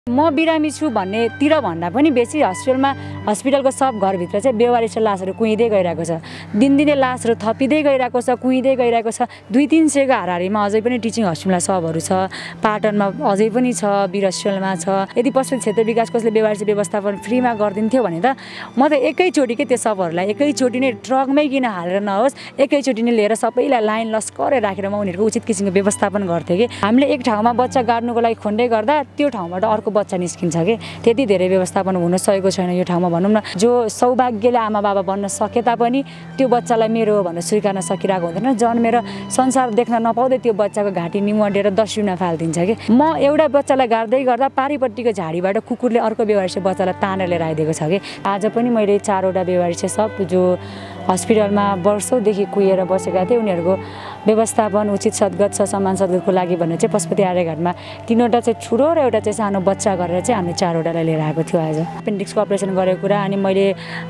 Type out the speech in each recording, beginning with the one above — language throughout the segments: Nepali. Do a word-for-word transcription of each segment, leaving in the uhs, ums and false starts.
म बिरामी छु भन्नेतिर भन्दा पनि बेसी हस्पिटलमा हस्पिटलको सब घरभित्र चाहिँ बेवारिस लासहरू कुहिँदै गइरहेको छ। दिनदिनै लासहरू थपिँदै गइरहेको छ, कुहिँदै गइरहेको छ। दुई तिन सयको हाराहारीमा अझै पनि टिचिङ हस्पिटलमा सबहरू छ। पाटनमा अझै पनि छ, वीर हस्पिटलमा छ। यदि पशुपति क्षेत्र विकास कोषले बेवारिस व्यवस्थापन फ्रीमा गरिदिन्थ्यो भने त म त एकैचोटि के त्यो सबहरूलाई एकैचोटि नै ट्रकमै किन हालेर नहोस्, एकैचोटि नै लिएर सबैलाई लाइन लस्करै राखेर म उनीहरूको उचित किसिमको व्यवस्थापन गर्थेँ कि हामीले एक ठाउँमा बच्चा गाड्नुको लागि खुन्दै गर्दा त्यो ठाउँबाट अर्को बच्चा निस्किन्छ कि त्यति धेरै व्यवस्थापन हुन सकेको छैन यो ठाउँमा भनौँ न। जो सौभाग्यले आमा बाबा बन्न सके तापनि त्यो बच्चालाई मेरो हो भनेर स्वीकार्न सकिरहेको हुँदैन। जन्मेर संसार देख्न नपाउँदै त्यो बच्चाको घाँटी निमोडेर दस्युना फालिदिन्छ कि। म एउटा बच्चालाई गाड्दै गर्दा पारिपट्टिको झाडीबाट कुकुरले अर्को बेवारिसे बच्चालाई तानेर लिएर आइदिएको छ कि। आज पनि मैले चारवटा बेवारिसे सब जो हस्पिटलमा वर्षौँदेखि कुहिएर बसेका थिए उनीहरूको व्यवस्थापन उचित सद्गत ससम्मान सद्गतको लागि भनेर चाहिँ पशुपति आर्यघाटमा तीनवटा चाहिँ ठुलो र एउटा चाहिँ सानो बच्चा गरेर चाहिँ हामीले चारवटालाई लिएर आएको थियो। आज एपेन्डिक्सको अपरेसन गरेको कुरा अनि मैले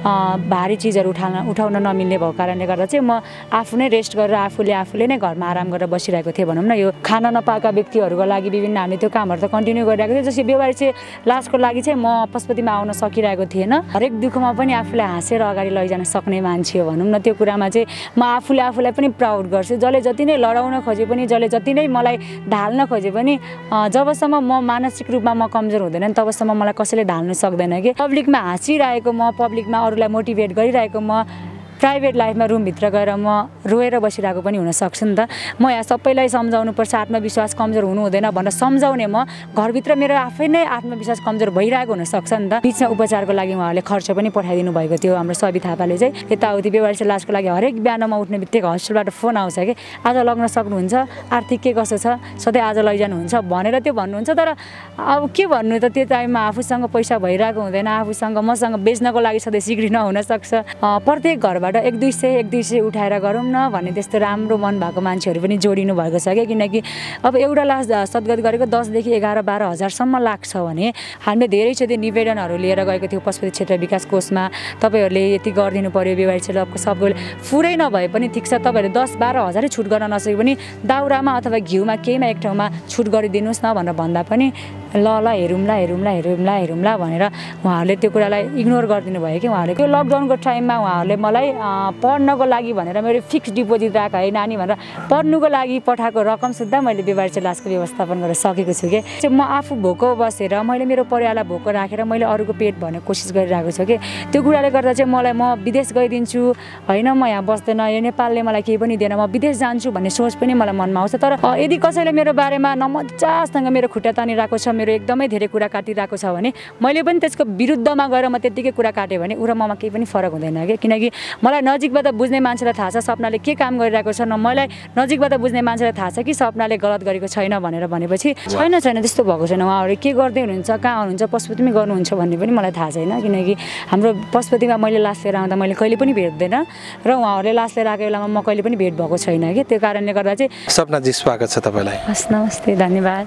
भारी चिजहरू उठाउन उठाउन नमिल्ने भएको कारणले गर्दा चाहिँ म आफू नै रेस्ट गरेर आफूले आफूले नै घरमा आराम गरेर बसिरहेको थिएँ भनौँ न। यो खाना नपाएका व्यक्तिहरूको लागि विभिन्न हामीले त्यो कामहरू त कन्टिन्यू गरिरहेको थियो। जस्तै बेवारिसे लासको लागि चाहिँ म पशुपतिमा आउन सकिरहेको थिएन। हरेक दुःखमा पनि आफूलाई हाँसेर अगाडि लैजान सक्ने मान्छे हो भनौँ न। त्यो कुरामा चाहिँ म आफूले आफूलाई पनि प्राउड गर्छु। जसले जति नै लडाउन खोजे पनि, जसले जति नै मलाई ढाल्न खोजे पनि, जबसम्म म मानसिक रूपमा म कमजोर हुँदैन तबसम्म मलाई कसैले ढाल्नु सक्दैन कि। पब्लिकमा हाँसिरहेको म, पब्लिकमा अरूलाई मोटिभेट गरिरहेको म, प्राइभेट लाइफमा रुमभित्र गएर म रोएर बसिरहेको पनि हुनसक्छु नि त। म यहाँ सबैलाई सम्झाउनुपर्छ आत्मविश्वास कमजोर हुनु हुँदैन भनेर सम्झाउने म घरभित्र मेरो आफै नै आत्मविश्वास कमजोर भइरहेको हुनसक्छ नि त। बिचमा उपचारको लागि उहाँहरूले खर्च पनि पठाइदिनु भएको थियो। हाम्रो सबि थापाले चाहिँ यताउति बेवारिस लासको लागि हरेक बिहान म उठ्ने बित्तिकै हस्पिटलबाट फोन आउँछ कि आज लग्न सक्नुहुन्छ, आर्थिक के कसो छ, सधैँ आज लैजानुहुन्छ भनेर त्यो भन्नुहुन्छ। तर अब के भन्नु त, त्यो टाइममा आफूसँग पैसा भइरहेको हुँदैन, आफूसँग मसँग बेच्नको लागि सधैँ सिक्री नहुनसक्छ। प्रत्येक घरबाट एक दुई सय एक दुई सय उठाएर गरौँ न भन्ने त्यस्तो राम्रो मन भएको मान्छेहरू पनि जोडिनु भएको छ क्या। किनकि अब एउटा लास सद्गत गरेको दसदेखि एघार बाह्र हजारसम्म लाग्छ भने हामीले धेरैचोटि निवेदनहरू लिएर गएको थियौँ पशुपति क्षेत्र विकास कोषमा। तपाईँहरूले यति गरिदिनु पऱ्यो बेवारिस लबको सबैले पुरै नभए पनि ठिक छ, तपाईँहरूले दस बाह्र हजारै छुट गर्न नसके पनि दाउरामा अथवा घिउमा केहीमा एक ठाउँमा छुट गरिदिनुहोस् न भनेर भन्दा पनि ल ल हेरौँला हेरौँला हेरौँला हेरौँला भनेर उहाँहरूले त्यो कुरालाई इग्नोर गरिदिनु भयो कि। उहाँहरूले त्यो लकडाउनको टाइममा उहाँहरूले मलाई पढ्नको लागि भनेर मेरो फिक्स डिपोजिट राख है नानी भनेर पढ्नुको लागि पठाएको रकम सुद्धा मैले बेवारिस लासको व्यवस्थापन गरेर सकेको छु कि। म आफू भोको बसेर मैले मेरो परिवारलाई भोको राखेर मैले अरूको पेट भर्ने कोसिस गरिरहेको छु कि। त्यो कुराले गर्दा चाहिँ मलाई म विदेश गइदिन्छु होइन, म यहाँ बस्दैन, यो नेपालले मलाई केही पनि दिएन, म विदेश जान्छु भन्ने सोच पनि मलाई मनमा आउँछ। तर यदि कसैले मेरो बारेमा नमजासँग मेरो खुट्टा तानिरहेको छ, मेरो एकदमै धेरै कुरा काटिरहेको छ भने मैले पनि त्यसको विरुद्धमा गएर म त्यत्तिकै कुरा काटेँ भने ऊ र ममा केही पनि फरक हुँदैन कि। किनकि मलाई नजिकबाट बुझ्ने मान्छेलाई थाहा छ सपनाले के काम गरिरहेको छ, न मलाई नजिकबाट बुझ्ने मान्छेलाई थाहा छ कि सपनाले गलत गरेको छैन भनेर भनेपछि छैन छैन त्यस्तो भएको छैन। उहाँहरू के गर्दै हुनुहुन्छ, कहाँ हुनुहुन्छ, पशुपतिमै गर्नुहुन्छ भन्ने पनि मलाई थाहा छैन। किनकि हाम्रो पशुपतिमा मैले लास लिएर आउँदा मैले कहिले पनि भेट्दैन र उहाँहरूले लास लिएर आएको बेलामा म कहिले पनि भेट भएको छैन कि। त्यो कारणले गर्दा चाहिँ सपनाजी स्वागत छ तपाईँलाई। हस् नमस्ते, धन्यवाद।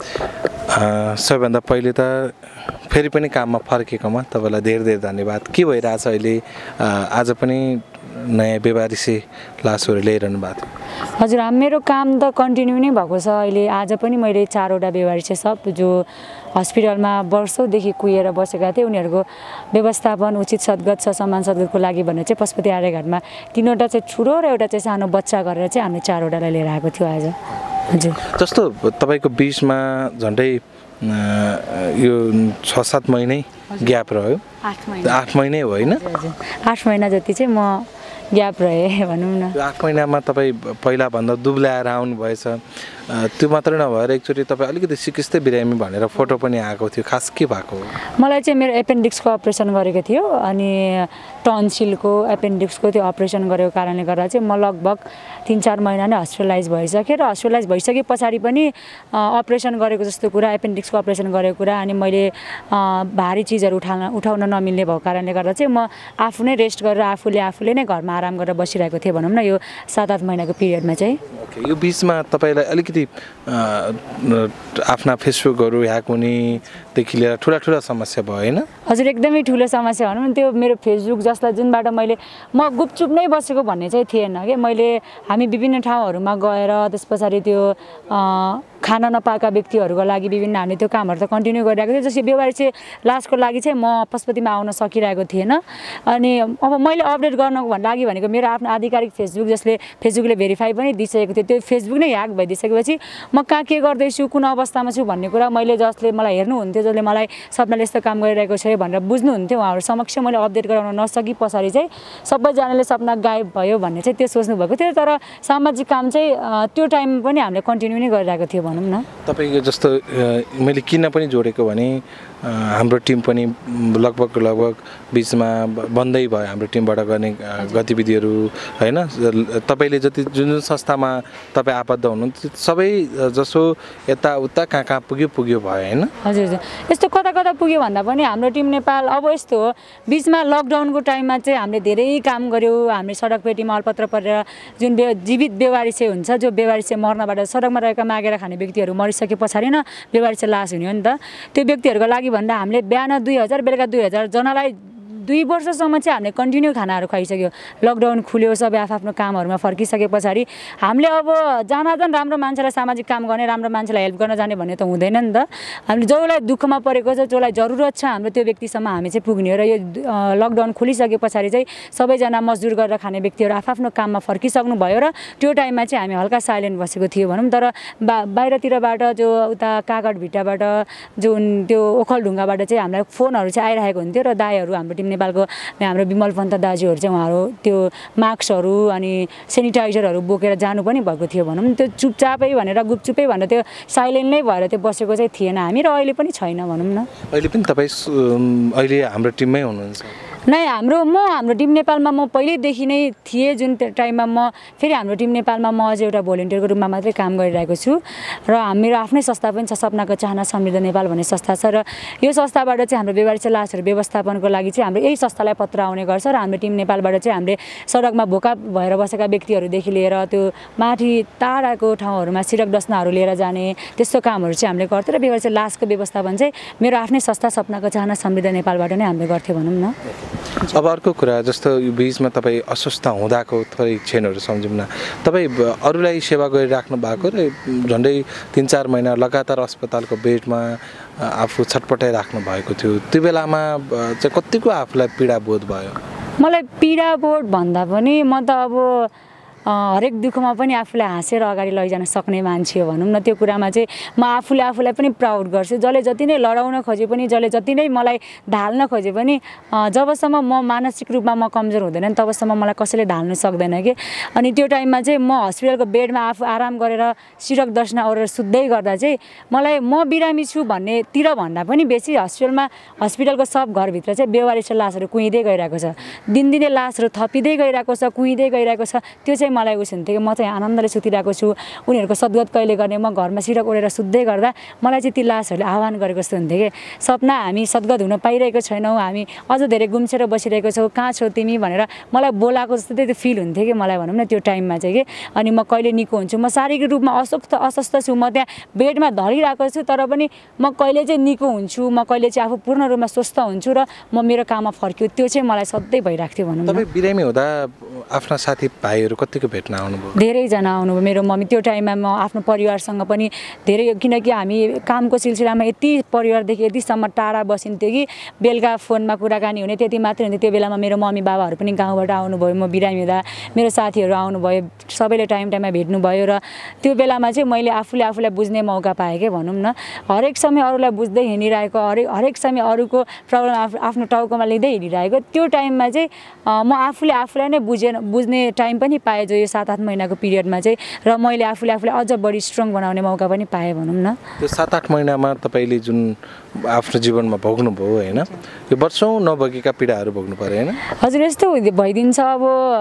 सबैभन्दा पहिले त फेरि पनि काममा फर्केकोमा तपाईँलाई धेरै धेरै धन्यवाद। के भइरहेछ अहिले? आज पनि नयाँ बेवारिसे लासहरू ल्याइरहनु भएको थियो। हजुर, मेरो काम त कन्टिन्यू नै भएको छ अहिले। आज पनि मैले चारवटा बेवारिसे सब जो हस्पिटलमा वर्षौँदेखि कुहिएर बसेका थिए उनीहरूको व्यवस्थापन उचित सद्गत ससम्मान सद्गतको लागि भनेर चाहिँ पशुपति आर्यघाटमा तीनवटा चाहिँ ठुलो र एउटा चाहिँ सानो बच्चा गरेर चाहिँ हामीले चारवटालाई लिएर आएको थियो आज। हजुर, जस्तो तपाईँको बिचमा झन्डै यो छ सात महिनै ग्याप रह्यो। आठ महिना आठ महिनै हो होइन? आठ महिना जति चाहिँ म ग्याप रहे भनौँ न। आठ महिनामा तपाईँ पहिलाभन्दा दुब्ल्याएर आउनुभएछ। त्यो मात्रै नभएर एकचोटि तपाईँ अलिकति सिकिस्तै बिरामी भनेर फोटो पनि आएको थियो। खास के भएको हो? मलाई चाहिँ मेरो एपेन्डिक्सको अपरेसन गरेको थियो अनि टन्सिलको एपेन्डिक्सको त्यो अपरेसन गरेको कारणले गर्दा चाहिँ म लगभग तिन चार महिना नै हस्पिटलाइज भइसकेँ। र हस्पिटलाइज भइसके पछाडि पनि अपरेसन गरेको जस्तो कुरा, एपेन्डिक्सको अपरेसन गरेको कुरा अनि मैले भारी चिजहरू उठाउन उठाउन नमिल्ने भएको कारणले गर्दा चाहिँ म आफू नै रेस्ट गरेर आफूले आफूले नै घरमा आराम गरेर बसिरहेको थिएँ भनौँ न यो सात आठ महिनाको पिरियडमा चाहिँ। ओके, यो बिचमा तपाईँलाई अलिकति आफ्ना फेसबुकहरू ह्याक हुनेदेखि लिएर ठुला ठुला समस्या भयो होइन? हजुर, एकदमै ठुलो समस्या भनौँ न। त्यो मेरो फेसबुक जसलाई जुनबाट मैले म गुपचुप नै बसेको भन्ने चाहिँ थिएन कि। मैले हामी विभिन्न ठाउँहरूमा गएर त्यस पछाडि त्यो खान नपाएका व्यक्तिहरूको लागि विभिन्न हामीले त्यो कामहरू त कन्टिन्यू गरिरहेको थियो। जस्तै बेवारिसे लासको लागि चाहिँ म पशुपतिमा आउन सकिरहेको थिएन। अनि अब मैले अपडेट गर्नको लागि भनेको मेरो आफ्नो आधिकारिक फेसबुक जसले फेसबुकले भेरिफाई पनि दिइसकेको थियो, त्यो फेसबुक नै ह्याक भइदिइसकेपछि म कहाँ के गर्दैछु, कुन अवस्थामा छु भन्ने कुरा मैले जसले मलाई हेर्नुहुन्थ्यो, जसले मलाई सपनाले यस्तो काम गरिरहेको छ भनेर बुझ्नुहुन्थ्यो, उहाँहरू समक्ष मैले अपडेट गराउन नसकी पछाडि चाहिँ सबैजनाले सपना गायब भयो भन्ने चाहिँ त्यो सोच्नु भएको थियो। तर सामाजिक काम चाहिँ त्यो टाइम पनि हामीले कन्टिन्यू नै गरिरहेको थियो भनौँ न। तपाईँको जस्तो मैले किन पनि जोडेको भने हाम्रो टिम पनि लगभग लगभग बिचमा बन्दै भयो हाम्रो टिमबाट गर्ने गतिविधिहरू होइन। तपाईँले जति जुन जुन संस्थामा तपाईँ आबद्ध हुनुहुन्छ सबै जसो यताउता कहाँ कहाँ पुग्यो पुग्यो भयो होइन। हजुर हजुर, यस्तो कता कता पुग्यो भन्दा पनि हाम्रो टिम नेपाल अब यस्तो हो, बिचमा लकडाउनको टाइममा चाहिँ हामीले धेरै काम गऱ्यौँ। हामीले सडक पेटीमा अलपत्र परेर जुन बे जीवित बेवारिसे हुन्छ, जो बेवारिसे मर्नबाट सडकमा रहेका मागेर खाने व्यक्तिहरू मरिसके पछाडि न बेवारिसे लास हुने हो नि त। त्यो व्यक्तिहरूको लागि भन्दा हामीले बिहान दुई हजार बेलुका दुई हजार जनालाई दुई वर्षसम्म चाहिँ हामीले कन्टिन्यू खानाहरू खुवाइसक्यो। लकडाउन खुल्यो, सबै आफ्नो कामहरूमा फर्किसके पछाडि हामीले अब जहाँजहाँ राम्रो मान्छेलाई सामाजिक काम गर्ने, राम्रो मान्छेलाई हेल्प गर्न जाने भन्ने त हुँदैन नि त। हामीले जसलाई दुःखमा परेको छ, जसलाई जरुरत छ हाम्रो त्यो व्यक्तिसम्म हामी चाहिँ पुग्ने हो। र यो लकडाउन खुलिसके पछाडि चाहिँ सबैजना मजदुर गरेर खाने व्यक्तिहरू आफ्नो काममा फर्किसक्नु भयो र त्यो टाइममा चाहिँ हामी हल्का साइलेन्ट बसेको थियो भनौँ। तर बा बाहिरतिरबाट जो उता कागड भिट्टाबाट जुन त्यो ओखलढुङ्गाबाट चाहिँ हामीलाई फोनहरू चाहिँ आइरहेको हुन्थ्यो र दाईहरू हाम्रो टिम नेपालको हाम्रो विमल पन्त दाजुहरू चाहिँ उहाँहरू त्यो मास्कहरू अनि सेनिटाइजरहरू बोकेर जानु पनि भएको थियो भनौँ। त्यो चुपचापै भनेर गुपचुपै भनेर त्यो साइलेन्ट नै भएर त्यो बसेको चाहिँ थिएन हामी, र अहिले पनि छैन भनौँ न। अहिले पनि तपाईँ अहिले हाम्रो टिममै हुनुहुन्छ? नै, हाम्रो म हाम्रो टिम नेपालमा म पहिल्यैदेखि नै थिएँ। जुन टाइममा म फेरि हाम्रो टिम नेपालमा म अझै एउटा भोलिन्टियरको रूपमा मात्रै काम गरिरहेको छु र मेरो आफ्नै संस्था पनि छ, सपनाको चाहना समृद्ध नेपाल भन्ने संस्था छ। र यो संस्थाबाट चाहिँ हाम्रो बेवारिसे लासहरू व्यवस्थापनको लागि चाहिँ हाम्रो यही संस्थालाई पत्र आउने गर्छ र हाम्रो टिम नेपालबाट चाहिँ हामीले सडकमा भोका भएर बसेका व्यक्तिहरूदेखि लिएर त्यो माथि टाढाको ठाउँहरूमा सिरक डस्नाहरू लिएर जाने त्यस्तो कामहरू चाहिँ हामीले गर्थ्यौँ। र बेवारिसे लासको व्यवस्थापन चाहिँ मेरो आफ्नै संस्था सपनाको चाहना समृद्ध नेपालबाट नै हामीले गर्थ्यौँ भनौँ न। अब अर्को कुरा, जस्तो यो बिचमा तपाईँ अस्वस्थ हुँदाको थोरै क्षणहरू सम्झौँ न। तपाईँ अरूलाई सेवा गरिराख्नु भएको र झन्डै तिन चार महिना लगातार अस्पतालको बेडमा आफू छटपटाइराख्नु भएको थियो, त्यो बेलामा चाहिँ कतिको आफूलाई पीडा बोध भयो? मलाई पीडा बोध भन्दा पनि म त अब हरेक दुःखमा पनि आफूलाई हाँसेर अगाडि लैजान सक्ने मान्छे हो भनौँ न। त्यो कुरामा चाहिँ म आफूले आफूलाई पनि प्राउड गर्छु। जसले जति नै लडाउन खोजे पनि, जसले जति नै मलाई ढाल्न खोजे पनि, जबसम्म म मानसिक रूपमा म कमजोर हुँदैन तबसम्म मलाई कसैले ढाल्नु सक्दैन कि। अनि त्यो टाइममा चाहिँ म हस्पिटलको बेडमा आफू आराम गरेर सिरक दस्ना ओरेर सुत्दै गर्दा चाहिँ मलाई म बिरामी छु भन्नेतिर भन्दा पनि बेसी हस्पिटलमा हस्पिटलको सब घरभित्र चाहिँ बेवारिसे लासहरू कुहिँदै गइरहेको छ, दिनदिनै लासहरू थपिँदै गइरहेको छ, कुहिँदै गइरहेको छ। त्यो चाहिँ मलाई उस हुन्थ्यो कि म चाहिँ आनन्दले सुतिरहेको छु, उनीहरूको सद्गत कहिले गर्ने, म घरमा सिरक ओढेर सुत्दै गर्दा मलाई चाहिँ ती लासहरूले आह्वान गरेको जस्तो हुन्थ्यो कि सपना हामी सद्गत हुन पाइरहेको छैनौँ, हामी अझ धेरै गुम्सेर बसिरहेको छौँ, कहाँ छौ तिमी भनेर मलाई बोलाएको जस्तो त्यो फिल हुन्थ्यो कि मलाई भनौँ न त्यो टाइममा चाहिँ कि। अनि म कहिले निको हुन्छु, म शारीरिक रूपमा अस्वस्थ अस्वस्थ छु, म त्यहाँ बेडमा धरिरहेको छु, तर पनि म कहिले चाहिँ निको हुन्छु, म कहिले चाहिँ आफू पूर्ण रूपमा स्वस्थ हुन्छु र म मेरो काममा फर्क्यो, त्यो चाहिँ मलाई सधैँ भइरहेको थियो भनौँ न। तपाईँ बिरामी हुँदा आफ्ना साथी भाइहरू कतिको भेट्न आउनुभयो? धेरैजना आउनुभयो। मेरो मम्मी त्यो टाइममा म आफ्नो परिवारसँग पनि धेरै, किनकि हामी कामको सिलसिलामा यति परिवारदेखि यतिसम्म टाढा बसिन्थ्यो कि बेलुका फोनमा कुराकानी हुने त्यति मात्रै हुन्थ्यो। त्यो बेलामा मेरो मम्मी बाबाहरू पनि गाउँबाट आउनुभयो, म बिरामी हुँदा मेरो साथीहरू आउनुभयो, सबैले टाइम टाइममा भेट्नुभयो। र त्यो बेलामा चाहिँ मैले आफूले आफूलाई बुझ्ने मौका पाएँ कि भनौँ न। हरेक समय अरूलाई बुझ्दै हिँडिरहेको, हरेक हरेक समय अरूको प्रब्लम आफ आफ्नो टाउकोमा लिँदै हिँडिरहेको, त्यो टाइममा चाहिँ म आफूले आफूलाई नै बुझेन बुझ्ने टाइम पनि पाएँ जो यो सात आठ महिनाको पिरियडमा चाहिँ। र मैले आफूले आफूलाई अझ बढी स्ट्रङ बनाउने मौका पनि पाएँ भनौँ न। त्यो सात आठ महिनामा तपाईँले जुन आफ्नो जीवनमा भोग्नुभयो होइन, यो वर्षौँ नभोगेका पीडाहरू भोग्नु पऱ्यो होइन? हजुर, यस्तो भइदिन्छ। अब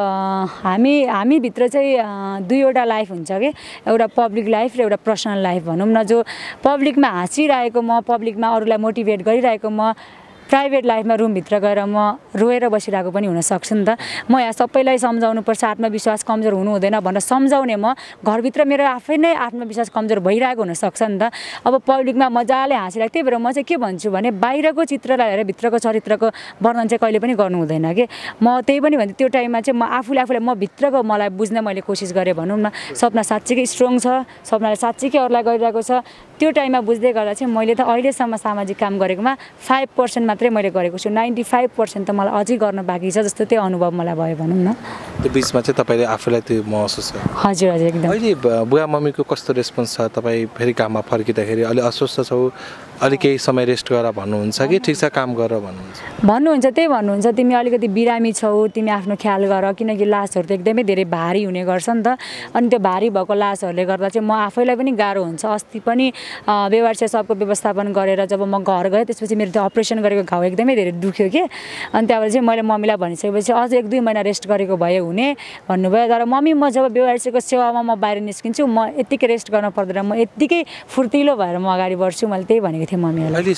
हामी हामीभित्र चाहिँ दुईवटा लाइफ हुन्छ कि, एउटा पब्लिक लाइफ र एउटा पर्सनल लाइफ भनौँ न। जो पब्लिकमा हाँसिरहेको म, पब्लिकमा अरूलाई मोटिभेट गरिरहेको म, प्राइभेट लाइफमा रुमभित्र गएर म रोएर बसिरहेको पनि हुनसक्छ नि त। म यहाँ सबैलाई सम्झाउनुपर्छ आत्मविश्वास कमजोर हुनु हुँदैन भनेर सम्झाउने म घरभित्र मेरो आफै नै आत्मविश्वास कमजोर भइरहेको हुनसक्छ नि त। अब पब्लिकमा मजाले हाँसिरहेको, त्यही भएर म चाहिँ के भन्छु भने बाहिरको चित्रलाई हेरेर भित्रको चरित्रको वर्णन चाहिँ कहिले पनि गर्नु हुँदैन कि। म त्यही पनि भन्छु त्यो टाइममा चाहिँ म आफूले आफूलाई म भित्रको मलाई बुझ्न मैले कोसिस गरेँ भनौँ न। सपना साँच्चीकै स्ट्रङ छ, सपनाले साँच्चीकै अरूलाई गरिरहेको छ। त्यो टाइममा बुझ्दै गर्दा चाहिँ मैले त अहिलेसम्म सामाजिक काम गरेकोमा फाइभ पर्सेन्ट मात्रै मैले गरेको छु, नाइन्टी फाइभ पर्सेन्ट त मलाई अझै गर्न बाँकी छ जस्तो त्यो अनुभव मलाई भयो भनौँ न। त्यो बिचमा चाहिँ तपाईँले आफूलाई त्यो महसुस गर्नु? हजुर हजुर एकदम। अहिले बुवा मम्मीको कस्तो रेस्पोन्स छ? तपाईँ फेरि काममा फर्किँदाखेरि अलि अस्वस्थ छौ, अलि केही समय रेस्ट गर भन्नुहुन्छ कि ठिक छ काम गर भन्नुहुन्छ? भन्नुहुन्छ त्यही भन्नुहुन्छ, तिमी अलिकति बिरामी छौ, तिमी आफ्नो ख्याल गर, किनकि लासहरू त एकदमै धेरै भारी हुने गर्छ नि त। अनि त्यो भारी भएको लासहरूले गर्दा चाहिँ म आफैलाई पनि गाह्रो हुन्छ। अस्ति पनि व्यवहार सबको व्यवस्थापन गरेर जब म घर गएँ त्यसपछि मेरो त्यो अपरेसन गरेको घाउ एकदमै धेरै दुख्यो कि। अनि त्यहाँबाट चाहिँ मैले मम्मीलाई भनिसकेपछि अझ एक दुई महिना रेस्ट गरेको भए हुने भन्नुभयो। तर मम्मी म जब व्यवहारको सेवामा म बाहिर निस्किन्छु म यत्तिकै रेस्ट गर्न पर्दैन, म यत्तिकै फुर्तिलो भएर म अगाडि बढ्छु, मैले त्यही भनेको थिएँ मम्मीलाई। अहिले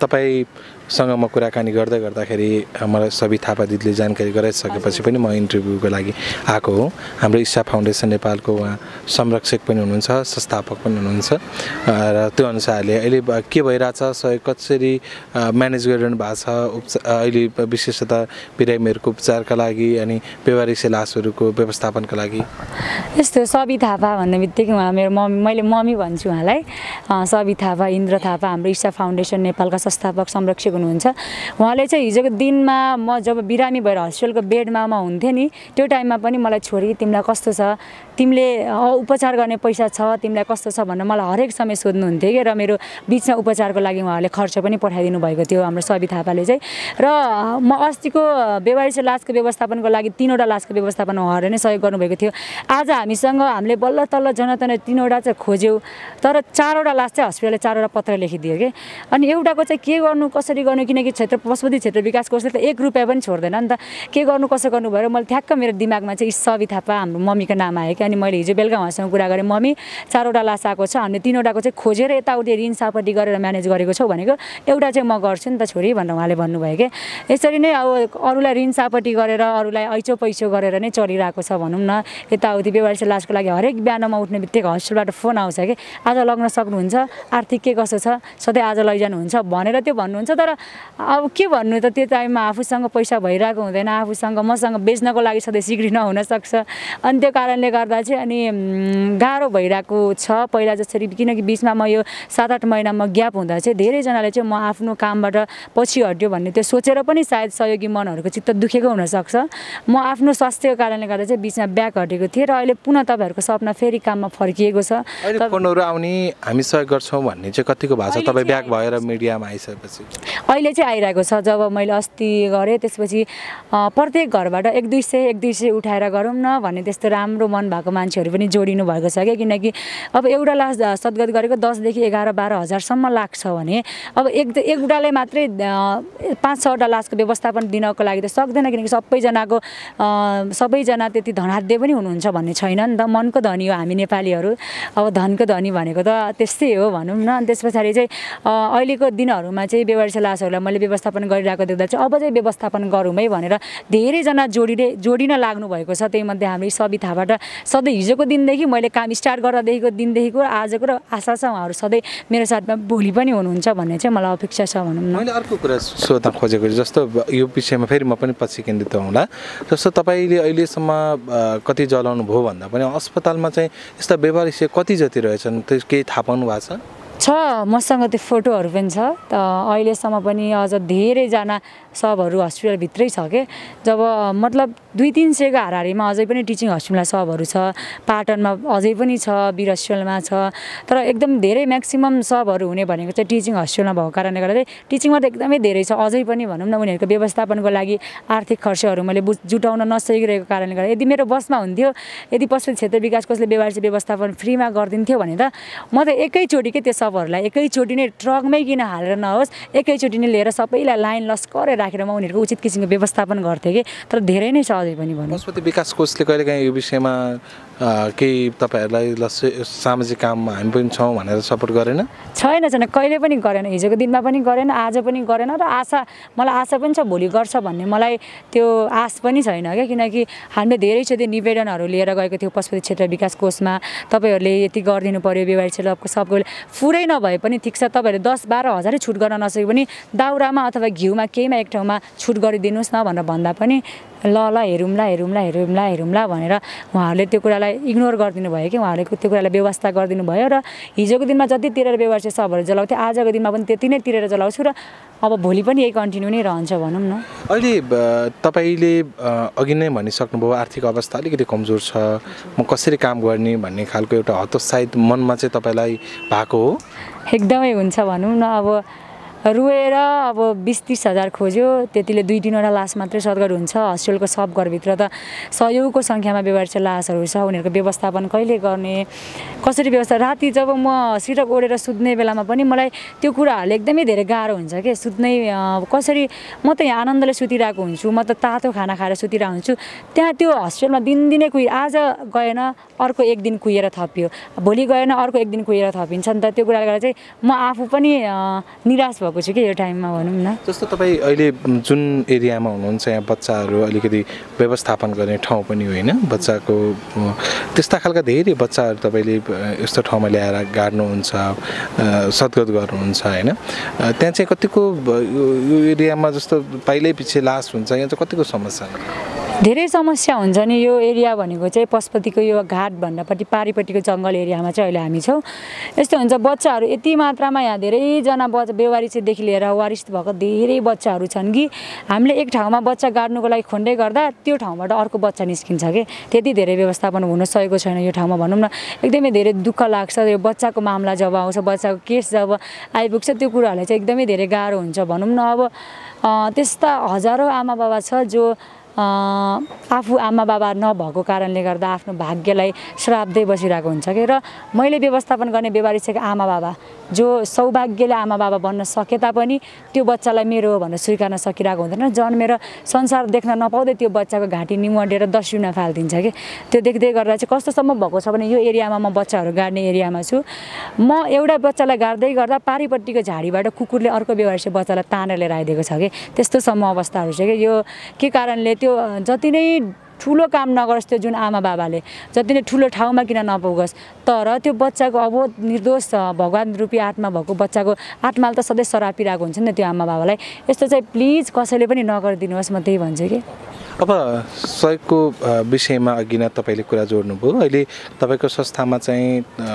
तपाईँसँग म कुराकानी गर्दै गर्दाखेरि मलाई सबै थापा दिदीले जानकारी गराइसकेपछि पनि म इन्टरभ्यूको लागि आएको हो। हाम्रो इच्छा फाउन्डेसन नेपालको उहाँ संरक्षक पनि हुनुहुन्छ, संस्थापक पनि हुनुहुन्छ र त्यो अनुसारले अहिले के भइरहेछ, सहयोग कसरी म्यानेज गरिरहनु भएको छ, उपचार अहिले विशेषतः बिरामीहरूको उपचारका लागि अनि व्यवहारिक लासहरूको व्यवस्थापनका लागि? यस्तो सबै थापा भन्ने बित्तिकै उहाँ मेरो मम्मी, मैले मम्मी भन्छु उहाँलाई। सबै थापा, इन्द्र थापा हाम्रो इच्छा फाउन्डेसन नेपालका संस्थापक संरक्षक हुनुहुन्छ। उहाँले चाहिँ हिजोको दिनमा म जब बिरामी भएर हस्पिटलको बेडमा म हुन्थेँ नि त्यो टाइममा पनि मलाई छोरी तिमीलाई कस्तो छ, तिमीले उपचार गर्ने पैसा छ, तिमीलाई कस्तो छ भनेर मलाई हरेक समय सोध्नुहुन्थ्यो कि। र मेरो बिचमा उपचारको लागि उहाँहरूले खर्च पनि पठाइदिनु भएको थियो हाम्रो सबै थापाले चाहिँ। र म अस्तिको व्यवहारिक लासको व्यवस्थापनको लागि तिनवटा लासको व्यवस्थापन उहाँहरूले नै सहयोग गर्नुभएको थियो। आज हामीसँग हामीले बल्ल तल्ल जनतन तिनवटा चाहिँ खोज्यौँ, तर चारवटा लास चाहिँ हस्पिटलले चारवटा पत्र लेखिदियो कि। अनि एउटाको चाहिँ के गर्नु कसरी गर्नु, किनकि क्षेत्र पशुपति क्षेत्र विकास कोषले त एक रुपियाँ पनि छोड्दैन नि त, के गर्नु कसो गर्नु भएर मैले ठ्याक्क मेरो दिमागमा चाहिँ सबै थापा हाम्रो मम्मीको नाम आयो कि। अनि मैले हिजो बेलुका उहाँसँग कुरा गरेँ, मम्मी चारवटा लास आएको छ, हामीले तिनवटाको चाहिँ खोजेर यताउति ऋण सापट्टि गरेर म्यानेज गरेको छौँ भनेको, एउटा चाहिँ म गर्छु नि त छोरी भनेर उहाँले भन्नुभयो कि। यसरी नै अब अरूलाई ऋण सापट्टि गरेर अरूलाई ऐचो पैचो गरेर नै चलिरहेको छ भनौँ न। यताउति व्यवहारिक लासको लागि हरेक बिहान म उठ्ने बित्तिकै हस्पिटलबाट फोन आउँछ कि आज लग्न सक्नुहुन्छ, आर्थिक के कसो छ, सधैँ आज लैजानुहुन्छ भनेर त्यो भन्नुहुन्छ। तर अब के भन्नु त, त्यो टाइममा आफूसँग पैसा भइरहेको हुँदैन, आफूसँग मसँग बेच्नको लागि सधैँ सिक्री नहुनसक्छ। अनि त्यो कारणले गर्दा चाहिँ अनि गाह्रो भइरहेको छ पहिला जसरी, किनकि बिचमा म यो सात आठ महिनामा ग्याप हुँदा चाहिँ धेरैजनाले चाहिँ म आफ्नो कामबाट पछि हट्यो भन्ने त्यो सोचेर पनि सायद सहयोगी मनहरूको चित्त दुखेको हुनसक्छ। म आफ्नो स्वास्थ्यको कारणले गर्दा चाहिँ बिचमा ब्याक हटेको थिएँ र अहिले पुनः तपाईँहरूको सपना फेरि काममा फर्किएको छ। अहिले फोनहरू आउने हामी सहयोग गर्छौँ भन्ने चाहिँ कतिको भएको छ तपाईँ ब्याक भएर मिडियामा आइसकेपछि? अहिले चाहिँ आइरहेको छ। जब मैले अस्ति गरेँ त्यसपछि प्रत्येक घरबाट एक दुई सय एक दुई सय उठाएर गरौँ न भन्ने त्यस्तो राम्रो मन भएको मान्छेहरू पनि जोडिनु भएको छ क्या। किनकि अब एउटा लास सद्गत गरेको दसदेखि एघार बाह्र हजारसम्म लाग्छ भने अब एक एउटाले मात्रै पाँच छवटा लासको व्यवस्थापन दिनको लागि त सक्दैन, किनकि सबैजनाको सबैजना त्यति धनाढ्य पनि हुनुहुन्छ भन्ने छैन नि त। मनको धनी हो हामी नेपालीहरू, अब धनको धनी भनेको त त्यस्तै हो भनौँ न। अनि त्यस पछाडि चाहिँ अहिलेको दिनहरूमा चाहिँ व्यवहारिक लासहरूलाई मैले व्यवस्थापन गरिरहेको देख्दा चाहिँ अब चाहिँ व्यवस्थापन गरौँ है भनेर धेरैजना जोडिने जोडिन लाग्नु भएको छ। त्यही मध्ये हाम्रो सबै थाबाट सधैँ हिजोको दिनदेखि मैले काम स्टार्ट गर्दादेखिको दिनदेखिको आजको र आशा छ उहाँहरू सधैँ मेरो साथमा भोलि पनि हुनुहुन्छ भन्ने चाहिँ मलाई अपेक्षा छ भनौँ न। मैले अर्को कुरा सोध्न खोजेको जस्तो यो विषयमा फेरि म पनि पछि केन्द्रित हुँला। जस्तो तपाईँले अहिलेसम्म कति जलाउनु भयो भन्दा पनि अस्पतालमा चाहिँ यस्ता व्यवहारिक कति जति रहेछन् त्यो केही थाहा पाउनु भएको छ? छ, मसँग त्यो फोटोहरू पनि छ। त अहिलेसम्म पनि अझ धेरैजना सबहरू हस्पिटलभित्रै छ के। जब मतलब दुई तिन सयको हाराहारीमा अझै पनि टिचिङ हस्पिटलमा सबहरू छ, पाटनमा अझै पनि छ, वीर हस्पिटलमा छ। तर एकदम धेरै म्याक्सिमम सबहरू हुने भनेको चाहिँ टिचिङ हस्पिटलमा भएको कारणले गर्दा चाहिँ टिचिङमा त एकदमै धेरै छ अझै पनि भनौँ न। उनीहरूको व्यवस्थापनको लागि आर्थिक खर्चहरू मैले जुटाउन नसकिरहेको कारणले गर्दा यदि मेरो बसमा हुन्थ्यो, यदि पशुपति क्षेत्र विकास कोषले व्यवहारिक व्यवस्थापन फ्रीमा गरिदिन्थ्यो भने त म त एकैचोटि के त्यो सबहरूलाई एकैचोटि नै ट्रकमै किन हालेर नहोस् एकैचोटि नै लिएर सबैलाई लाइन लस्करे राखेर म उनीहरूको उचित किसिमको व्यवस्थापन गर्थेँ कि तर धेरै नै छ अझै पनि भनौँ। पशुपति विकास कोषले कहिलेकाहीँ यो विषयमा केही तपाईँहरूलाई ल सामाजिक काममा हामी पनि छौँ भनेर सपोर्ट गरेन? छैन छैन कहिले पनि गरेन, हिजोको दिनमा पनि गरेन, आज पनि गरेन र आशा मलाई आशा पनि छ भोलि गर्छ भन्ने मलाई त्यो आश पनि छैन क्या, किनकि हामीले धेरैचोटि निवेदनहरू लिएर गएको थियो पशुपति क्षेत्र विकास कोषमा, तपाईँहरूले यति गरिदिनु पऱ्यो व्यवहारिक सेलबको सबैले पुरै नभए पनि ठिक छ तपाईँहरूले दस बाह्र हजारै छुट गर्न नसके पनि दाउरामा अथवा घिउमा केहीमा एक ठाउँमा छुट गरिदिनुहोस् न भनेर भन्दा पनि ल ल हेरौँला हेरौँला हेरौँला हेरौँला भनेर उहाँहरूले त्यो कुरालाई इग्नोर गरिदिनु भयो कि उहाँहरूले त्यो कुरालाई व्यवस्था गरिदिनु भयो र हिजोको दिनमा जति तिरेर व्यवहारिक सबहरू जलाउँथेँ आजको दिनमा पनि त्यति नै तिरेर जलाउँछु र अब भोलि पनि यही कन्टिन्यू नै रहन्छ भनौँ न। अहिले तपाईँले अघि नै भनिसक्नुभयो आर्थिक अवस्था अलिकति कमजोर छ, म कसरी काम गर्ने भन्ने खालको एउटा हतोत्साहित मनमा चाहिँ तपाईँलाई भएको हो? एकदमै हुन्छ भनौँ न। अब रुएर अब बिस तिस हजार खोज्यो त्यतिले दुई तिनवटा लास मात्रै सद्घर हुन्छ। हस्पिटलको सब घरभित्र त सयौँको सङ्ख्यामा व्यवहारिक लासहरू छ, उनीहरूको व्यवस्थापन कहिले गर्ने कसरी व्यवस्था। राति जब म सिरक ओढेर सुत्ने बेलामा पनि मलाई त्यो कुराहरूले एकदमै धेरै गाह्रो हुन्छ कि सुत्नै कसरी। म त यहाँ आनन्दले सुतिरहेको हुन्छु, म त तातो खाना खाएर सुतिरहेको हुन्छु, त्यहाँ त्यो हस्पिटलमा दिनदिनै कुहि आज गएन अर्को एक दिन कुहिएर थपियो, भोलि गएन अर्को एक दिन कुहिएर थपिन्छ नि त। त्यो कुराले गर्दा चाहिँ म आफू पनि निराश भएको छु कि यो टाइममा भनौँ न। जस्तो तपाईँ अहिले जुन एरियामा हुनुहुन्छ यहाँ बच्चाहरू अलिकति व्यवस्थापन गर्ने ठाउँ पनि होइन, बच्चाको त्यस्ता खालका धेरै बच्चाहरू तपाईँले यस्तो ठाउँमा ल्याएर गाड्नुहुन्छ सद्गत गर्नुहुन्छ होइन, त्यहाँ चाहिँ कतिको यो एरियामा जस्तो पहिल्यै पछि लास हुन्छ, यहाँ चाहिँ कतिको समस्या? धेरै समस्या हुन्छ नि। यो एरिया भनेको चाहिँ पशुपतिको यो घाट भन्दापट्टि पारिपट्टिको जङ्गल एरियामा चाहिँ अहिले हामी छौँ। यस्तो हुन्छ बच्चाहरू यति मात्रामा यहाँ धेरैजना बच्चा बेवारिसदेखि लिएर वारिस भएको धेरै बच्चाहरू छन् कि हामीले एक ठाउँमा बच्चा गाड्नुको लागि खोन्डै गर्दा त्यो ठाउँबाट अर्को बच्चा निस्किन्छ कि त्यति धेरै व्यवस्थापन हुन सकेको छैन यो ठाउँमा भनौँ न। एकदमै धेरै दुःख लाग्छ यो बच्चाको मामला जब आउँछ, बच्चाको केस जब आइपुग्छ त्यो कुराहरूलाई चाहिँ एकदमै धेरै गाह्रो हुन्छ भनौँ न। अब त्यस्ता हजारौँ आमा बाबा छ जो आफू आमा बाबा नभएको कारणले गर्दा आफ्नो भाग्यलाई श्राप्दै बसिरहेको हुन्छ कि र मैले व्यवस्थापन गर्ने बेवारिसकेको आमा बाबा जो सौभाग्यले आमा बाबा बन्न सके तापनि त्यो बच्चालाई मेरो हो भनेर स्वीकार्न सकिरहेको हुँदैन। जन्मेर संसार देख्न नपाउँदै त्यो बच्चाको घाँटी निमोडेर दस्युना फालिदिन्छ कि त्यो देख्दै गर्दा चाहिँ कस्तोसम्म भएको छ भने यो एरियामा म बच्चाहरू गाड्ने एरियामा छु, म एउटा बच्चालाई गाड्दै गर्दा पारिपट्टिको झाडीबाट कुकुरले अर्को बेवारिसे बच्चालाई तानेर लिएर आइदिएको छ कि त्यस्तोसम्म अवस्थाहरू छ कि यो के कारणले त्यो जति नै ठुलो काम नगरोस् त्यो जुन आमा बाबाले जति नै ठुलो ठाउँमा किन नपुगोस् तर त्यो बच्चाको अबोध निर्दोष भगवान रूपी आत्मा भएको बच्चाको आत्माले त सधैँ सरापिरहेको हुन्छ नि त्यो आमा बाबालाई। यस्तो चाहिँ प्लिज कसैले पनि नगरिदिनुहोस्, म त्यही भन्छु कि। अब सहयोगको विषयमा अघि नै तपाईँले कुरा जोड्नुभयो, अहिले तपाईँको संस्थामा चाहिँ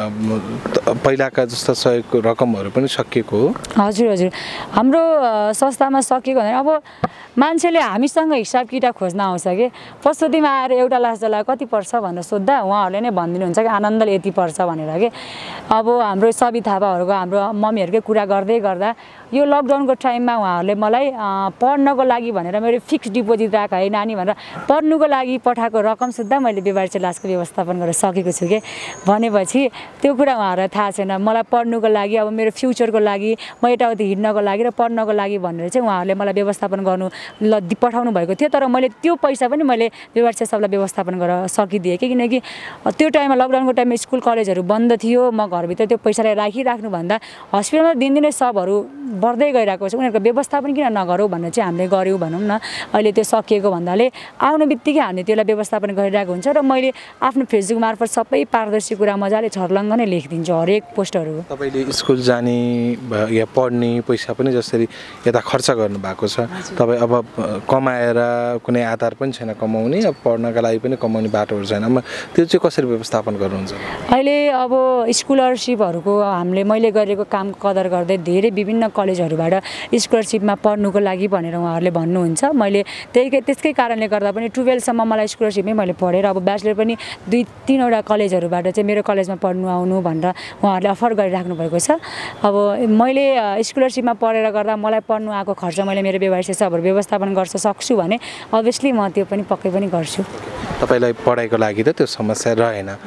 पहिलाका जस्तो सहयोगको रकमहरू पनि सकिएको हो? हजुर हजुर, हाम्रो संस्थामा सकिएको भने अब मान्छेले हामीसँग हिसाब किताब खोज्न आउँछ कि पशुपतिमा आएर एउटा लास जलाए कति पर्छ भनेर सोद्धा उहाँहरूले नै भनिदिनुहुन्छ कि आनन्दले यति पर्छ भनेर कि। अब हाम्रो सबै थापाहरूको हाम्रो मम्मीहरूकै कुरा गर्दै गर्दा यो लकडाउनको टाइममा उहाँहरूले मलाई पढ्नको लागि भनेर मेरो फिक्स डिपोजिट राख है नानी भनेर पढ्नुको लागि पठाएको रकम सुद्धा मैले बेवारिसे लासको व्यवस्थापन गरेर सकेको छु कि भनेपछि त्यो कुरा उहाँहरूलाई थाहा छैन। मलाई पढ्नुको लागि अब मेरो फ्युचरको लागि म यताउति हिँड्नको लागि र पढ्नको लागि भनेर चाहिँ उहाँहरूले मलाई व्यवस्थापन गर्नु ल पठाउनु भएको थियो, तर मैले त्यो पैसा पनि मैले बेवारिसे सबलाई व्यवस्थापन गरेर सकिदिएँ कि किनकि त्यो टाइममा लकडाउनको टाइममा स्कुल कलेजहरू बन्द थियो, म घरभित्र त्यो पैसालाई राखिराख्नुभन्दा हस्पिटलमा दिनदिनै सबहरू बढ्दै गइरहेको छ, उनीहरूको व्यवस्थापन किन नगरौँ भनेर चाहिँ हामीले गऱ्यौँ भनौँ न। अहिले त्यो सकिएको भन्दाले आउनु बित्तिकै हामीले त्यसलाई व्यवस्थापन गरिरहेको हुन्छ र मैले आफ्नो फेसबुक मार्फत सबै पारदर्शी कुरा मजाले छर्लङ्ग नै लेखिदिन्छु हरेक पोस्टहरू। तपाईँले स्कुल जाने या पढ्ने पैसा पनि जसरी यता खर्च गर्नुभएको छ, तपाईँ अब कमाएर कुनै आधार पनि छैन कमाउने, अब पढ्नका लागि पनि कमाउने बाटोहरू छैन, त्यो चाहिँ कसरी व्यवस्थापन गर्नुहुन्छ? अहिले अब स्कलरसिपहरूको हामीले मैले गरेको काम कदर गर्दै धेरै विभिन्न कलेजहरूबाट स्कलरसिपमा पढ्नुको लागि भनेर उहाँहरूले भन्नुहुन्छ। मैले त्यही त्यसकै कारणले गर्दा पनि टुवेल्भसम्म मलाई स्कलरसिपमै मैले पढेर अब ब्याचलर पनि दुई तिनवटा कलेजहरूबाट चाहिँ मेरो कलेजमा पढ्नु आउनु भनेर उहाँहरूले अफर गरिराख्नु भएको छ। अब मैले स्कलरसिपमा पढेर गर्दा मलाई पढ्नु आएको खर्च मैले मेरो बेवारिसे सबहरू व्यवस्थापन गर्न सक्छु भने अभियसली म त्यो पनि पक्कै पनि गर्छु। तपाईँलाई पढाइको लागि त त्यो समस्या रहेन,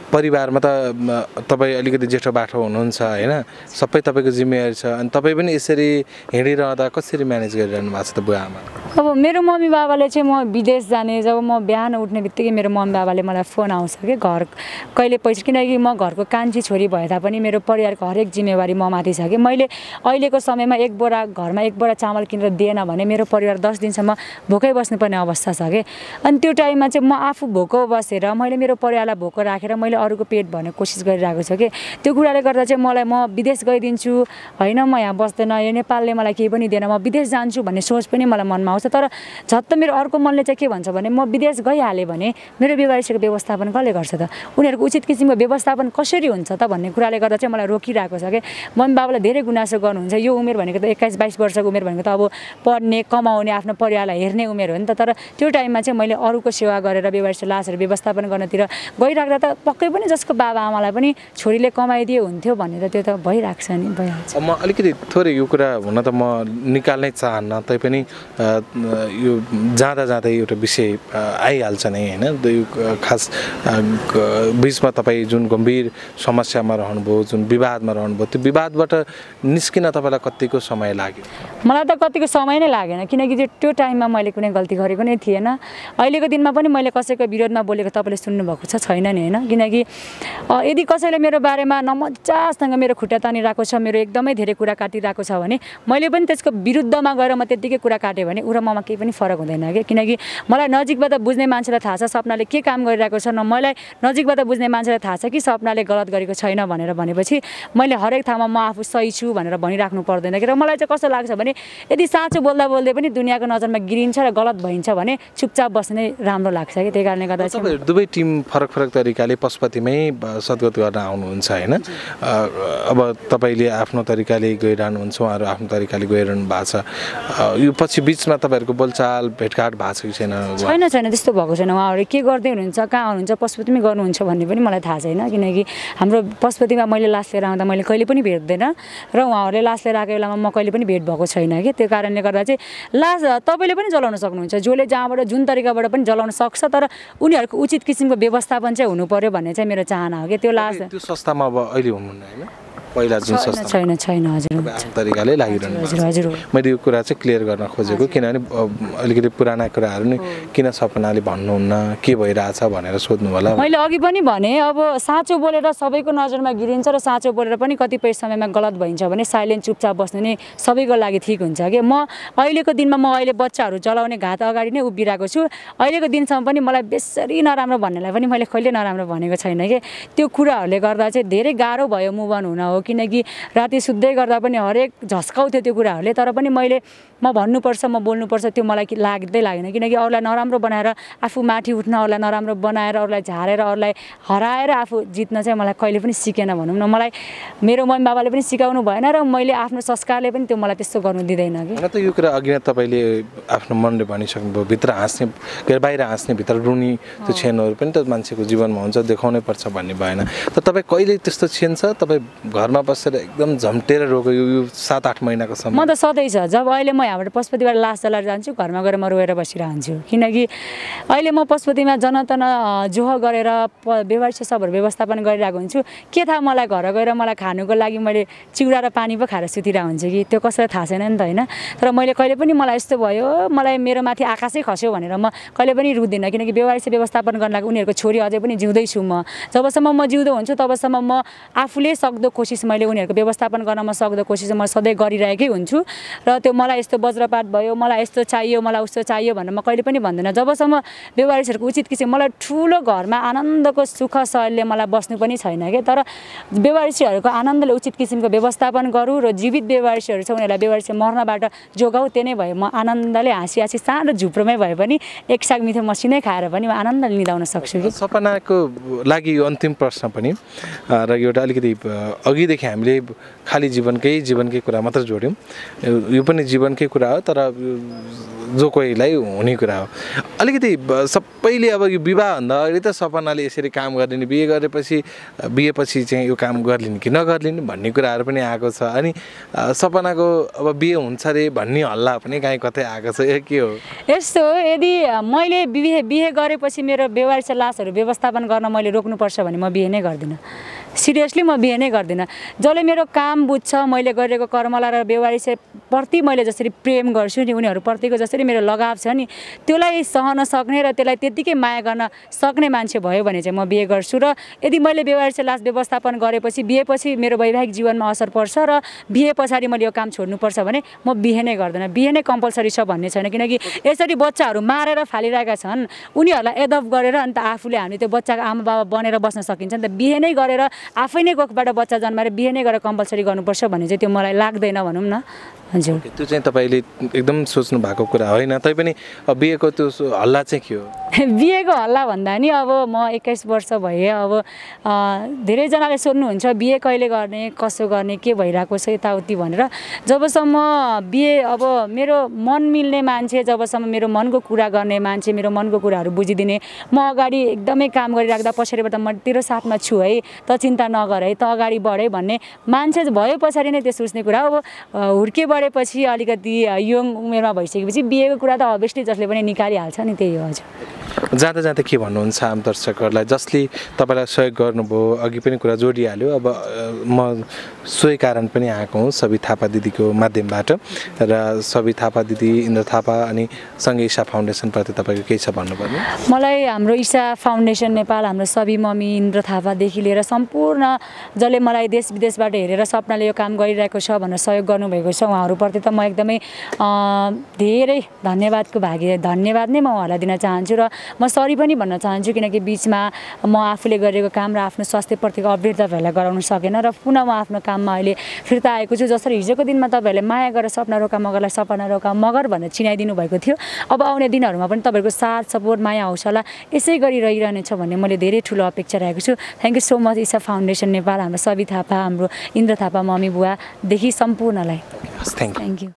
परिवारमा त तपाईँ अलिकति जेठो बाठो हुनुहुन्छ होइन, सबै तपाईँको जिम्मेवारी छ, अनि तपाईँ पनि यसरी हिँडिरहँदा कसरी म्यानेज गरिरहनु भएको छ त बुवा आमा? अब मेरो मम्मी बाबाले चाहिँ म विदेश जाने, जब म बिहान उठ्ने बित्तिकै मेरो मम्मी बाबाले मलाई फोन आउँछ कि घर कहिले पैसा, किनकि म घरको कान्छी छोरी भए तापनि मेरो परिवारको हरेक जिम्मेवारी म माथि छ कि मैले अहिलेको समयमा एक बोरा घरमा एक बोरा चामल किनेर दिएन भने मेरो परिवार दस दिनसम्म भोकै बस्नुपर्ने अवस्था छ कि। अनि त्यो टाइममा चाहिँ म आफू भोको बसेर मैले मेरो परिवारलाई भोको राखेर मैले अरूको पेट भर्ने कोसिस गरिरहेको छु कि। त्यो कुराले गर्दा चाहिँ मलाई म विदेश गइदिन्छु होइन, म यहाँ बस्दैन, यो नेपालले मलाई केही पनि दिएन, म विदेश जान्छु भन्ने सोच पनि मलाई मनमा आउँछ। तर झट्ट मेरो अर्को मनले चाहिँ के भन्छ भने म विदेश गइहालेँ भने मेरो बेवारिसको व्यवस्थापन कसले गर्छ त, उनीहरूको उचित किसिमको व्यवस्थापन कसरी हुन्छ त भन्ने कुराले गर्दा चाहिँ मलाई रोकिरहेको छ कि। मम्मी बाबाले धेरै गुनासो गर्नुहुन्छ, यो उमेर भनेको त एक्काइस बाइस वर्षको उमेर भनेको त अब पढ्ने कमाउने आफ्नो परिवारलाई हेर्ने उमेर हो नि त। तर त्यो टाइममा चाहिँ मैले अरूको सेवा गरेर बेवारिस लासहरू व्यवस्थापन गर्नतिर गइराख्दा त पक्कै पनि जसको बाबा आमालाई पनि छोरीले कमाइदिए हुन्थ्यो भन्ने त त्यो त भइरहेको छ नि, भइहाल्छ। म अलिकति थोरै यो कुरा हुन त म निकाल्नै चाहन्न, तैपनि यो जाँदा जाँदै एउटा विषय आइहाल्छ नै होइन। यो खास बिचमा तपाईँ जुन गम्भीर समस्यामा रहनुभयो, जुन विवादमा रहनुभयो, त्यो विवादबाट निस्किन तपाईँलाई कतिको समय लाग्यो? मलाई त कतिको समय नै लागेन, किनकि त्यो टाइममा मैले कुनै गल्ती गरेको नै थिएन। अहिलेको दिनमा पनि मैले कसैको विरोधमा बोलेको तपाईँले सुन्नुभएको छ छैन नि होइन, किनकि यदि कसैले मेरो बारेमा नमजासँग मेरो खुट्टा तानिरहेको छ, मेरो एकदमै धेरै कुरा काटिरहेको छ भने मैले पनि त्यसको विरुद्धमा गएर म त्यत्तिकै कुरा काटेँ भने ऊ र ममा केही पनि फरक हुँदैन कि। किनकि मलाई नजिकबाट बुझ्ने मान्छेलाई थाहा छ सपनाले के काम गरिरहेको छ, न मलाई नजिकबाट बुझ्ने मान्छेलाई थाहा छ कि सपनाले गलत गरेको छैन भनेर भनेपछि मैले हरेक ठाउँमा म आफू सही छु भनेर भनिराख्नु पर्दैन कि। र मलाई चाहिँ कस्तो लाग्छ भने यदि साँचो बोल्दा बोल्दै पनि दुनियाँको नजरमा गिरिन्छ र गलत भइन्छ भने चुपचाप बस्ने राम्रो लाग्छ कि। त्यही कारणले गर्दा चाहिँ दुवै टिम फरक फरक तरिकाले पशुपतिमै सद्गत गर्न आउनुहुन्छ होइन। अब तपाईँले आफ्नो तरिकाले गइरहनुहुन्छ, उहाँहरू आफ्नो तरिकाले गइरहनु भएको छ, यो पछि बिचमा तपाईँहरूको बोलचाल भेटघाट भएको छ कि छैन? छैन छैन त्यस्तो भएको छैन। उहाँहरू के गर्दै हुनुहुन्छ, कहाँ हुनुहुन्छ, पशुपतिमै गर्नुहुन्छ भन्ने पनि मलाई थाहा छैन, किनकि हाम्रो पशुपतिमा मैले लास लिएर आउँदा मैले कहिले पनि भेट्दैन र उहाँहरूले लास लिएर आएको बेलामा म कहिले पनि भेट भएको छैन कि। त्यो कारणले गर्दा चाहिँ लास तपाईँले पनि जलाउन सक्नुहुन्छ, जसले जहाँबाट जुन तरिकाबाट पनि जलाउन सक्छ, तर उनीहरूको उचित किसिमको व्यवस्थापन चाहिँ हुनु पर्यो भन्ने चाहिँ मेरो चाहना हो कि। त्यो लास त्यो संस्थामा अब अहिले हुनुहुन्न होइन, पहिला जुन संस्था छैन छैन हजुर तरिकाले लागिरहनु हजुर हजुर। मैले यो कुरा चाहिँ क्लियर गर्न खोजेको, किनभने अलिकति पुराना कुराहरू नि किन सपनाले भन्नुहुन्न, के भइरहेछ भनेर सोध्नु होला। मैले अघि पनि भने अब साँचो बोलेर सबैको नजरमा गिरिन्छ र साँचो बोलेर पनि कतिपय समयमा गलत भइन्छ भने साइलेन्ट चुपचाप बस्नु नै सबैको लागि ठिक हुन्छ कि। म अहिलेको दिनमा म अहिले बच्चाहरू जलाउने घात अगाडि नै उभिरहेको छु, अहिलेको दिनसम्म पनि मलाई बेसरी नराम्रो भन्नेलाई पनि मैले कहिले नराम्रो भनेको छैन कि। त्यो कुराहरूले गर्दा चाहिँ धेरै गाह्रो भयो मुभ अन हुन हो, किनकि राति सुत्दै गर्दा पनि हरेक झस्काउँथ्यो त्यो कुराहरूले। तर पनि मैले म भन्नुपर्छ, म बोल्नुपर्छ, त्यो मलाई लाग्दै लागेन, किनकि अरूलाई नराम्रो बनाएर आफू माथि उठ्न, अरूलाई नराम्रो बनाएर, अरूलाई झारेर, अरूलाई हराएर आफू जित्न चाहिँ मलाई कहिले पनि सिकेन भनौँ न। मलाई मेरो मम्मी बाबाले पनि सिकाउनु भएन र मैले आफ्नो संस्कारले पनि त्यो मलाई त्यस्तो गर्नु दिँदैन कि। त यो कुरा अघि नै तपाईँले आफ्नो मनले भनिसक्नुभयो, भित्र हाँस्ने बाहिर हाँस्ने भित्र रुनी त्यो क्षणहरू पनि त मान्छेको जीवनमा हुन्छ, देखाउनै पर्छ भन्ने भएन। तर तपाईँ कहिले त्यस्तो क्षण छ तपाईँ घरमा बसेर एकदम झम्टेर रोक्यो यो सात आठ महिनाको समय? म त सधैँ छ, जब अहिले म यहाँबाट पशुपतिबाट लास जलाएर जान्छु घरमा गएर म रोएर बसिरहन्छु, किनकि अहिले म पशुपतिमा जनतन जोह गरेर बेवारिस सबहरू व्यवस्थापन गरिरहेको हुन्छु। के थाहा मलाई घर गएर मलाई खानुको लागि मैले चिउरा र पानी पो खाएर सुतिरहेको हुन्छु कि, त्यो कसैलाई थाहा छैन नि त होइन। तर मैले कहिले पनि मलाई यस्तो भयो मलाई मेरो माथि आकाशै खस्यो भनेर म कहिले पनि रुँदिनँ, किनकि बेवारिस व्यवस्थापन गर्न लागि उनीहरूको छोरी अझै पनि जिउँदैछु म। जबसम्म म जिउँदो हुन्छु तबसम्म म आफूले सक्दो कोसिस मैले उनीहरूको व्यवस्थापन गर्न म सक्दो कोसिस म सधैँ गरिरहेकै हुन्छु। र त्यो मलाई यस्तो वज्रपात भयो, मलाई यस्तो चाहियो, मलाई उस्तो चाहियो भनेर म कहिले पनि भन्दिनँ। जबसम्म बेवारिसहरूको उचित किसिम मलाई ठुलो घरमा आनन्दको सुख शैलीले मलाई बस्नु पनि छैन क्या। तर बेवारिसीहरूको आनन्दले उचित किसिमको व्यवस्थापन गरौँ र जीवित बेवारिसीहरू छ उनीहरूलाई बेवारिसी मर्नबाट जोगाऊ, त्यो नै भयो। म आनन्दले हाँसी हाँसी सानो झुप्रोमै भए पनि एक साग मिठो मसिनै खाएर पनि म आनन्दले निदाउन सक्छु कि। सपनाको लागि यो अन्तिम प्रश्न पनि र एउटा अलिकति अघि अघिदेखि हामीले खालि जीवनकै जीवनकै कुरा मात्र जोड्यौँ। यो पनि जीवनकै कुरा हो, तर जो कोहीलाई हुने कुरा हो। अलिकति सबैले अब यो विवाहभन्दा अगाडि त सपनाले यसरी काम गरिदिने, बिहे गरेपछि बिहेपछि चाहिँ यो काम गर्लिन् कि नगर्लिन् भन्ने कुराहरू पनि आएको छ। अनि सपनाको अब बिहे हुन्छ अरे भन्ने हल्ला पनि कहीँ कतै आएको छ, यो के हो? यस्तो हो, यदि मैले बिहे बिहे गरेपछि मेरो बेवारिस लासहरू व्यवस्थापन गर्न मैले रोक्नुपर्छ भने म बिहे नै गर्दिनँ। सिरियसली म बिहे नै गर्दिनँ। जसले मेरो काम बुझ्छ, मैले गरेको कर्मलाई र बेवारिसप्रति मैले जसरी प्रेम गर्छु नि, उनीहरूप्रतिको जसरी मेरो लगाव छ नि, त्यसलाई सहन सक्ने र त्यसलाई त्यत्तिकै माया गर्न सक्ने मान्छे भयो भने चाहिँ म बिहे गर्छु। र यदि मैले बेवारिस लास व्यवस्थापन गरेपछि बिहेपछि मेरो वैवाहिक जीवनमा असर पर्छ र बिहे पछाडि मैले यो काम छोड्नुपर्छ भने म बिहे नै गर्दिनँ। बिहे नै कम्पलसरी छ भन्ने छैन, किनकि यसरी बच्चाहरू मारेर फालिरहेका छन्, उनीहरूलाई एडप्ट गरेर अन्त आफूले हामी त्यो बच्चाको आमा बाबा बनेर बस्न सकिन्छ नि त। बिहे नै गरेर आफै नै कोखबाट बच्चा जन्माएर बिहे नै गरेर कम्पलसरी गर्नुपर्छ भन्ने चाहिँ त्यो मलाई लाग्दैन भनौँ न। हजुर, त्यो चाहिँ तपाईँले एकदम सोच्नु भएको कुरा होइन, तैपनि बिहेको त्यो हल्ला चाहिँ के हो? बिहेको हल्ला भन्दा नि अब म एक्काइस वर्ष भएँ। अब धेरैजनाले सोध्नुहुन्छ बिहे कहिले गर्ने, कसो गर्ने, के भइरहेको छ यताउति भनेर। जबसम्म बिहे अब मेरो मन मिल्ने मान्छे, जबसम्म मेरो मनको कुरा गर्ने मान्छे, मेरो मनको कुराहरू बुझिदिने, म अगाडि एकदमै काम गरिराख्दा पछाडिबाट म तेरो साथमा छु है, त चिन्ता नगर है, त अगाडि बढ है भन्ने मान्छे भए पछाडि नै त्यो सोच्ने कुरा। अब हुर्के बढेपछि अलिकति यङ उमेरमा भइसकेपछि बिहेको कुरा त अभियसली जसले पनि निकालिहाल्छ नि, त्यही हो। हजुर, जाँदा जाँदा के भन्नुहुन्छ आम दर्शकहरूलाई जसले तपाईँलाई सहयोग गर्नुभयो? अघि पनि कुरा जोडिहाल्यो। अब म सोही कारण पनि आएको हुँ सबै थापा दिदीको माध्यमबाट, र सबै थापा दिदी, इन्द्र थापा अनि सँगै ईशा फाउन्डेसनप्रति तपाईँको केही छ भन्नुपर्ने? मलाई हाम्रो ईशा फाउन्डेसन नेपाल, हाम्रो सबै मम्मी, इन्द्र थापादेखि लिएर सम्पूर्ण जसले मलाई देश विदेशबाट हेरेर सपनाले यो काम गरिरहेको छ भनेर सहयोग गर्नुभएको छ, उहाँहरूप्रति त म एकदमै धेरै धन्यवादको भागी धन्यवाद नै म उहाँलाई दिन चाहन्छु। र म सरी पनि भन्न चाहन्छु, किनकि बिचमा म आफूले गरेको काम र आफ्नो स्वास्थ्यप्रतिको अपडेट तपाईँहरूलाई गराउन सकेन, र पुनः म आफ्नो काममा अहिले फिर्ता आएको छु। जसरी हिजोको दिनमा तपाईँहरूले माया गरेर सपना रोका मगरलाई सपना रोका मगर भनेर चिनाइदिनु भएको थियो, अब आउने दिनहरूमा पनि तपाईँहरूको साथ सपोर्ट माया हौसला यसै गरी रहिरहनेछ भन्ने मैले धेरै ठुलो अपेक्षा राखेको छु। Thank you so much Isha foundation Nepal, हाम्रो सबै थापा, हाम्रो इन्द्र थापा मम्मी बुवादेखि सम्पूर्णलाई। Thank you.